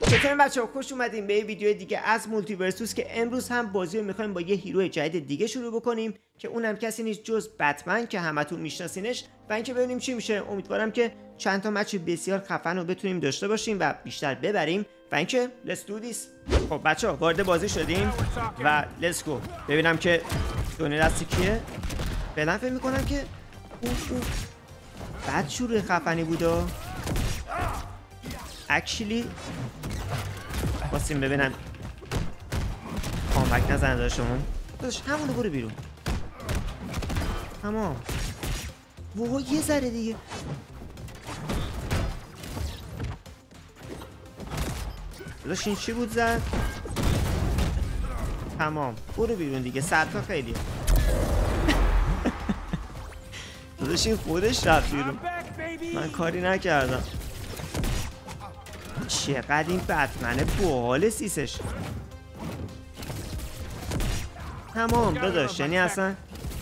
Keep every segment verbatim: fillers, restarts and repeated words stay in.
چطور بچه‌ها خوش اومدین به یه ویدیو دیگه از مولتی ورسوس که امروز هم بازی رو می‌خوایم با یه هیرو جدید دیگه شروع بکنیم که اونم کسی نیست جز بتمن که همتون میشناسینش و اینکه ببینیم چی میشه. امیدوارم که چند تا مچ بسیار خفن رو بتونیم داشته باشیم و بیشتر ببریم و اینکه let's do this. خب بچه‌ها وارد بازی شدیم و let's go. ببینم که دونه دستی کیه. فعلا فکر می‌کنم که اوف اوف بعد شروع خفنی بودا. actually باستیم ببینم کامبک نزنه داشتمون داشت همونو برو بیرون. تمام. وای یه ذره دیگه. داشت این چی بود زد؟ تمام برو بیرون دیگه. صدتا خیلی داشت این خودش رفت بیرون، من کاری نکردم. چقدر این بتمنه باحال سیسش. تمام داداش، یعنی اصلا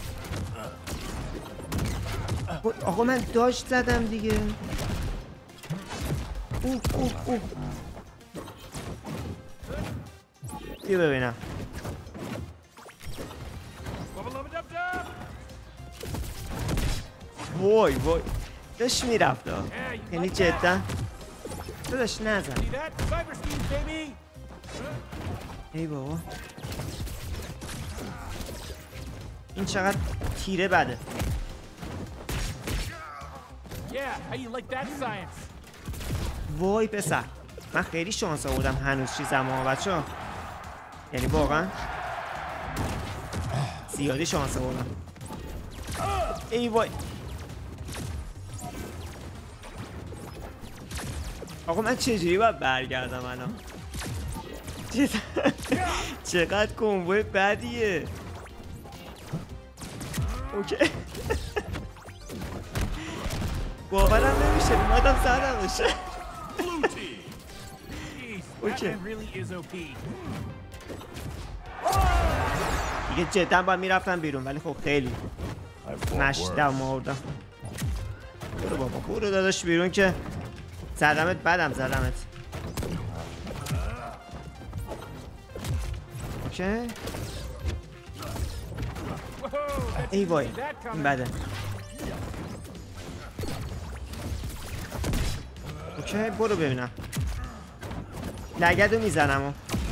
آقا من داشت زدم دیگه. اوه اوه اوه بیا ببینم. وای وای داشت میرفت ها، یعنی جدا داداش نزن. ای بابا این چقدر تیره بده. وای پسر من خیلی شانس آوردم هنوز چیزم ها بچه ها، یعنی واقعا زیادی شانس آوردم. ای وای آقا من چجوری باید برگردم الان؟ چقدر کمبوی بدیه. اوکی باورم نمیشه اومدم زدم بشه. اوکی دیگه جدا باید میرفتم بیرون ولی خب خیلی مشتم آوردم. برو بابا برو داداش بیرون که زدمت بدم زدمت. اوکی ای وای این بده. اوکی برو ببینم لگدو میزنم.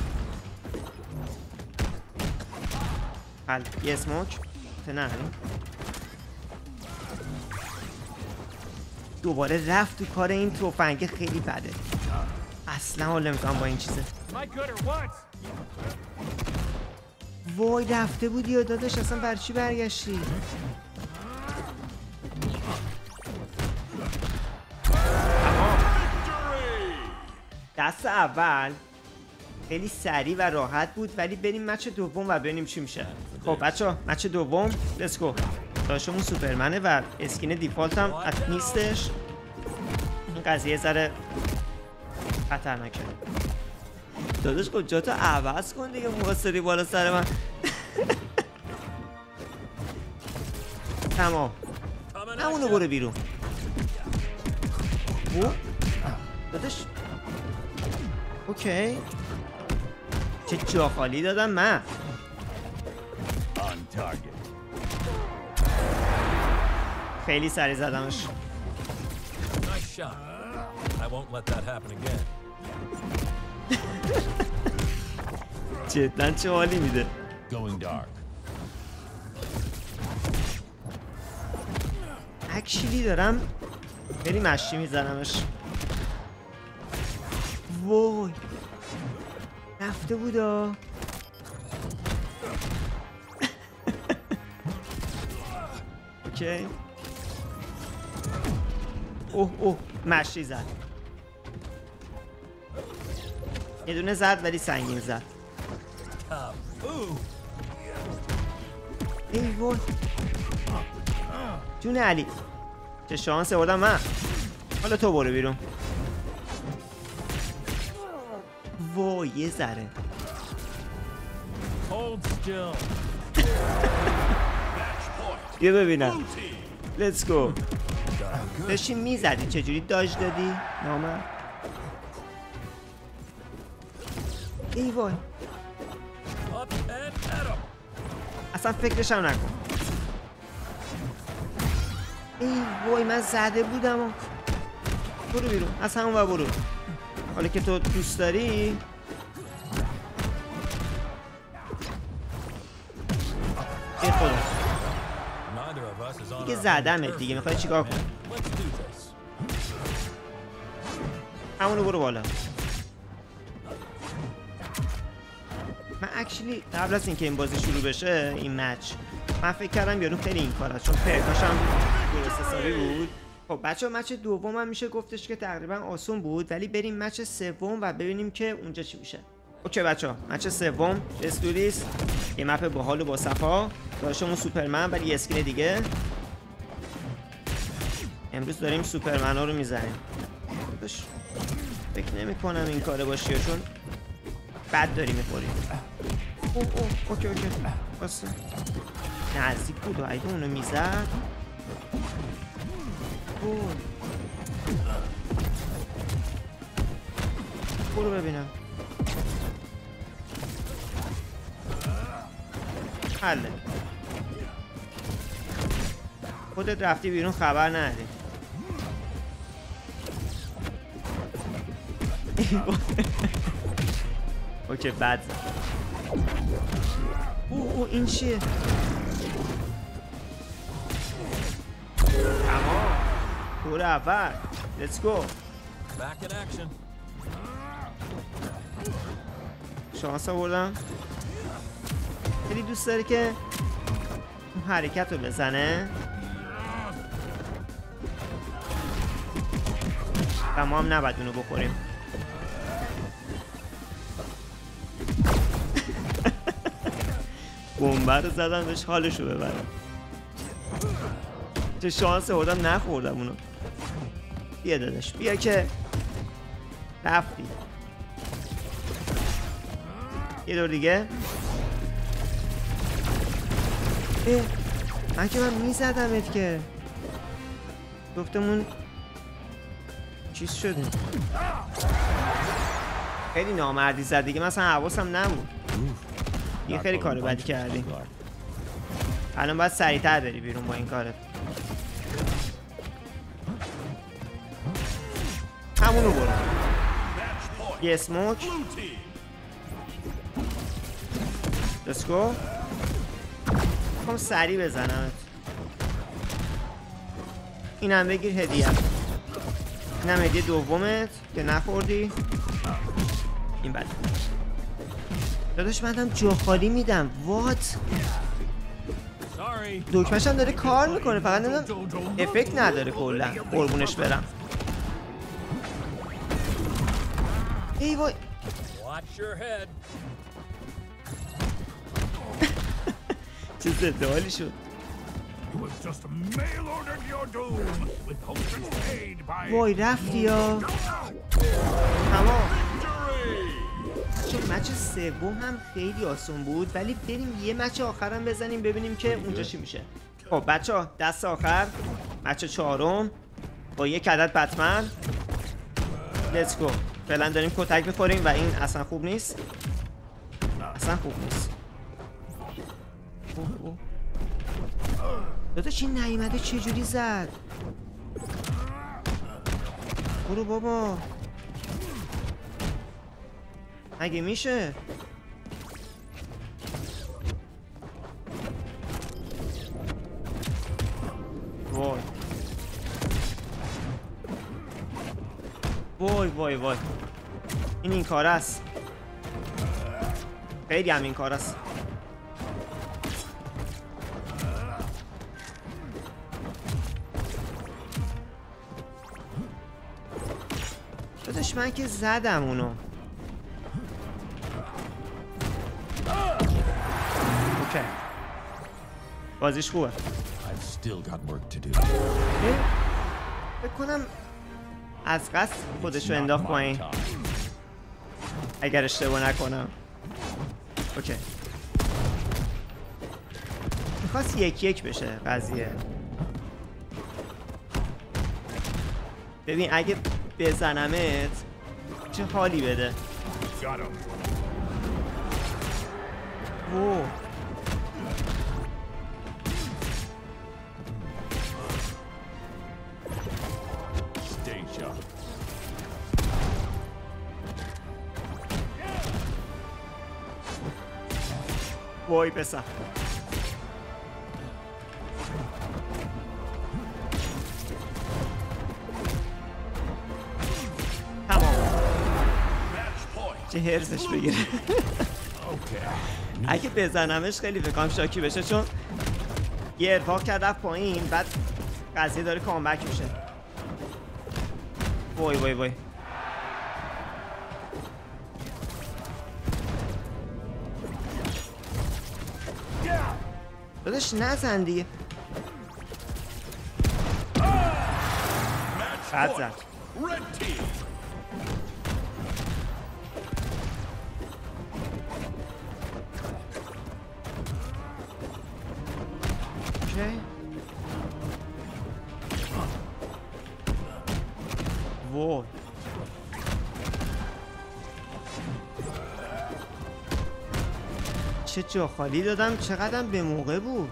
حل یه اسموک نه دوباره رفت تو کار. این تفنگ خیلی بده، اصلا حال نمیکنم با این چیزه. وای رفته بودی یا داداش اصلا بر چی برگشتی؟ دست اول خیلی سریع و راحت بود ولی بریم مچ دوم و ببینیم چی میشه. خب بچه‌ها مچ دوم لیتس گو. داشتمون سوپرمنه و اسکین دیفالت هم نیستش. این قضیه ذره خطرناکه. داداش خب جاتو عوض کن دیگه، مواسطی بالا سر من. تمام همونو برو بیرون. او داداش اوکی چه جا خالی دادم من. خیلی سریع زدمش. جداً چه حالی میده. اکچولی دارم خیلی مشتی میزنمش. وای رفته بودا. اوکی اوه اوه مشتی زد. یه دونه زد ولی سنگین زد. ای وای جون علی چه شانس آوردم من. حالا تو برو بیرون. وای یه ذره بیا ببینم. Let's go. داشتی میزدی چجوری داج دادی؟ نامه ای وای اصلا فکرش هم نکن. ای وای من زده بودم و... برو بیرون از همون و برو. حالا که تو دوست داری ای خدا دیگه زدمه دیگه. میخوای چیکار کنی؟ همونو برو بالا. من اکچولی قبل از اینکه این بازی شروع بشه این مچ من فکر کردم یارو خیلی این کار است چون پرکاش هم درست حسابی بود. خب بچه مچ دوم هم میشه گفتش که تقریبا آسون بود ولی بریم مچ سوم و ببینیم که اونجا چی میشه. اوکی بچه ها مچ سوم استوریس یه مپ باحال و با صفا داشتمون سوپرمن ولی یه اسکین دیگه. امروز داریم سوپرمن ها رو میزنیم. فکر نمی کنم این کاره باشی چون بد داری میخوری. اوه اوه اوکی اوکی باسه نزدیک بود و اگه اونو میزد اوه برو ببینم حله. خودت رفتی بیرون خبر نداری. اوکی بد. او او این چیه؟ تمام دور اول let's go. شانس آوردم. خیلی دوست داره که اون حرکت رو بزنه و ما هم نباید اونو بخوریم. بمبه رو زدم بهش حالشو ببرم. چه شانس آوردم نخوردم اونو. بیا داداش بیا که رفتی. یه دور دیگه. اه من که من میزدمت که گفتمون چیز شده. خیلی نامردی زد دیگه مثلا حواسم نبود. یه خیلی کار بدی کردی. الان باید سریعتر بری بیرون با این کارت. همونو برو. یه اسموک. Let's go. میخوام سریع بزنم. اینم بگیر هدیه. اینم هدیه دومت که نخوردی. این بده. داداش من هم جا خالی میدم. وات؟ دکمش هم داره کار میکنه فقط نمیدونم افکت نداره کلا. قربونش برم. ای وای چه زدالی شد. وای رفتی یا تمام. چون مچ سوم هم خیلی آسون بود ولی بریم یه مچ آخرم بزنیم ببینیم که اونجا چی میشه. خب بچه ها دست آخر مچ چهارم با یک عدد بتمن. لیتس گو. فعلا داریم کتک میخوریم و این اصلا خوب نیست. اصلا خوب نیست. اوه اوه. داداش این نیومده چجوری زد؟ برو بابا اگه میشه. وای وای وای وای این این کار است. خیلی هم این کار است. داداش من که زدم اونو. اوکی بازیش خوبه. فکر کنم از قصد خودشو انداخت پایین اگر اشتباه نکنم. اوکی میخواست یک یک بشه قضیه. ببین اگه بزنمت چه حالی بده. اوه. وای پسر. تمام. چه هرزش بگیره. اگه بزنمش خیلی فکرم شاکی بشه، چون یه ارفاق کرد رفت پایین، بعد قضیه داره کامبک میشه. وای وای وای. داداش نزن دیگه. بد زد. اوکی. وای. چه جا خالی دادم، چقدر به موقع بود.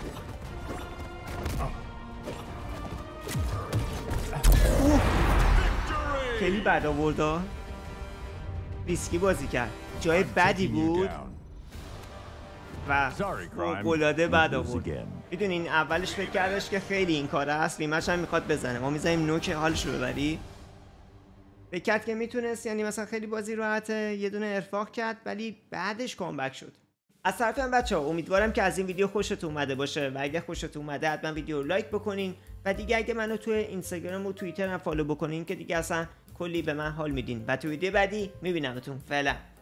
اوه. خیلی بد آورد، ریسکی بازی کرد، جای بدی بود و گلاده بد آورد. میدونین اولش فکر کردش که خیلی این کاره است، ریمچ هم میخواد بزنه، ما میزنیم نوک حالش رو ببری. فکر کرد که میتونست، یعنی مثلا خیلی بازی راحته، یه دونه ارفاق کرد ولی بعدش کامبک شد. از طرف من بچه ها امیدوارم که از این ویدیو خوشتون اومده باشه و اگه خوشتون اومده حتما ویدیو رو لایک بکنین و دیگه اگه منو توی اینستاگرام و توییتر هم فالو بکنین که دیگه اصلا کلی به من حال میدین و تو ویدیو بعدی میبینمتون. فعلا.